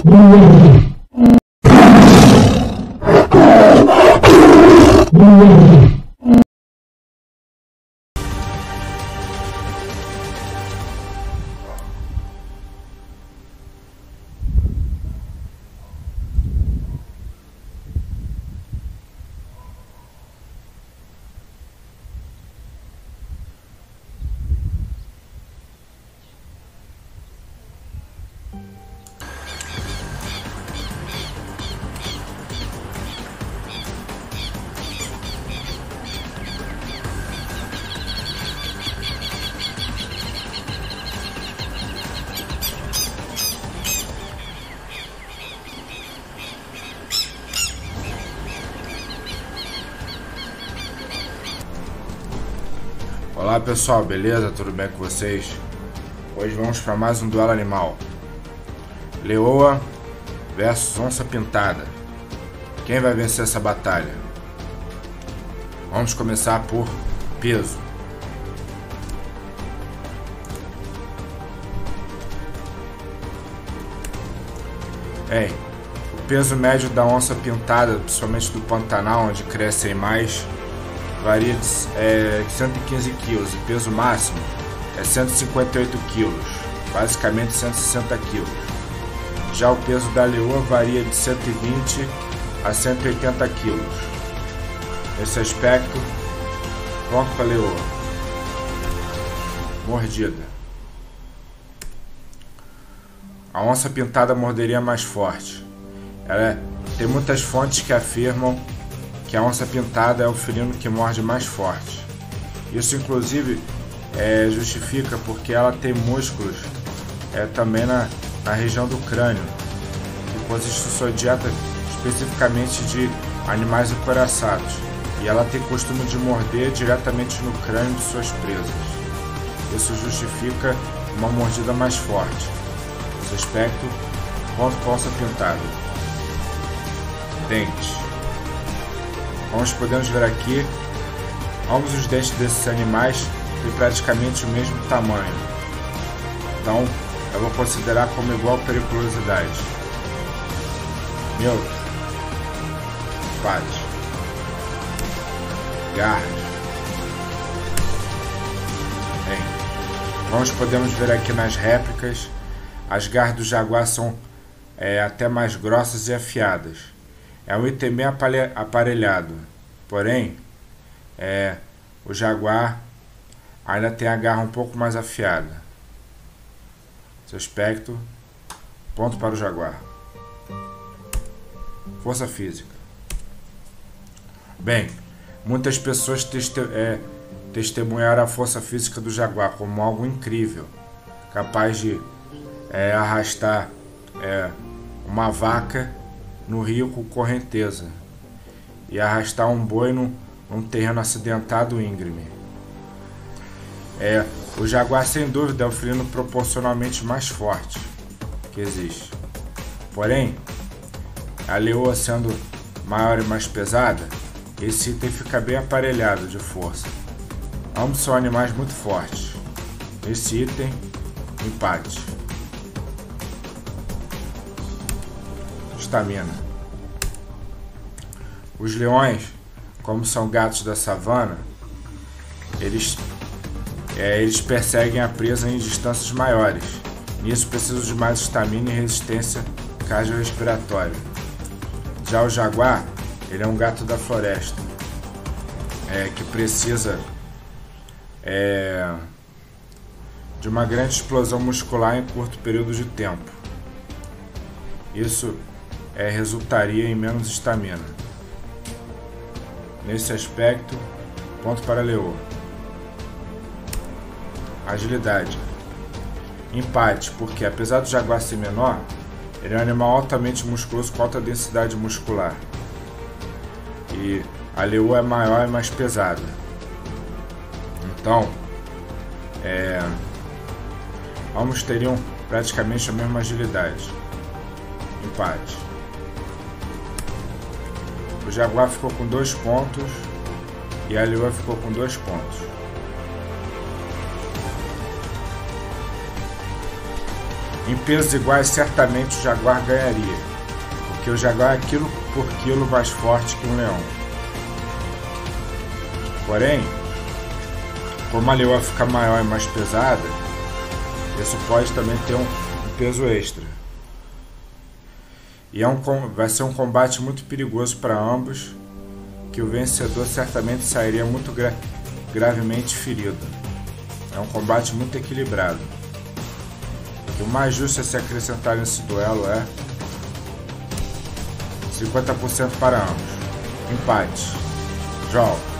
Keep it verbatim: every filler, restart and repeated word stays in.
Olá pessoal, beleza? Tudo bem com vocês? Hoje vamos para mais um duelo animal. Leoa versus onça pintada. Quem vai vencer essa batalha? Vamos começar por peso. Bem, o peso médio da onça pintada, principalmente do Pantanal, onde crescem mais, varia de é, cento e quinze quilos, e peso máximo é cento e cinquenta e oito quilos, basicamente cento e sessenta quilos. Já o peso da leoa varia de cento e vinte a cento e oitenta quilos. Nesse aspecto, pronto para a leoa. Mordida. A onça pintada morderia mais forte. Ela é, tem muitas fontes que afirmam que a onça pintada é o felino que morde mais forte. Isso inclusive é, justifica porque ela tem músculos é, também na, na região do crânio, que consiste em sua dieta especificamente de animais encouraçados, e ela tem costume de morder diretamente no crânio de suas presas. Isso justifica uma mordida mais forte. Nesse aspecto, ponto para a onça pintada. Dentes. Como podemos ver aqui, ambos os dentes desses animais têm praticamente o mesmo tamanho. Então, eu vou considerar como igual periculosidade. Meu, pate, garras. Bem, como podemos ver aqui nas réplicas, as garras do jaguar são é, até mais grossas e afiadas. É um item bem aparelhado, porém, é, o jaguar ainda tem a garra um pouco mais afiada. Esse aspecto, ponto para o jaguar. Força física. Bem, muitas pessoas teste é, testemunharam a força física do jaguar como algo incrível, capaz de é, arrastar é, uma vaca no rio com correnteza e arrastar um boi num, num terreno acidentado íngreme. É, o jaguar sem dúvida é o felino proporcionalmente mais forte que existe. Porém, a leoa sendo maior e mais pesada, esse item fica bem aparelhado de força. Ambos são animais muito fortes. Esse item, empate. Estamina. Os leões, como são gatos da savana, eles, é, eles perseguem a presa em distâncias maiores. Nisso precisam de mais estamina e resistência cardiorrespiratória. Já o jaguar, ele é um gato da floresta, é, que precisa é, de uma grande explosão muscular em curto período de tempo. Isso É, resultaria em menos estamina. Nesse aspecto, ponto para a leoa. Agilidade. Empate, porque apesar do jaguar ser menor, ele é um animal altamente musculoso com alta densidade muscular. E a leoa é maior e mais pesada. Então, é, ambos teriam praticamente a mesma agilidade. Empate. O jaguar ficou com dois pontos e a leoa ficou com dois pontos. Em pesos iguais, certamente o jaguar ganharia, porque o jaguar é quilo por quilo mais forte que um leão. Porém, como a leoa fica maior e mais pesada, isso pode também ter um peso extra. E é um, vai ser um combate muito perigoso para ambos, que o vencedor certamente sairia muito gra gravemente ferido. É um combate muito equilibrado. O mais justo a se acrescentar nesse duelo é cinquenta por cento para ambos. Empate. João.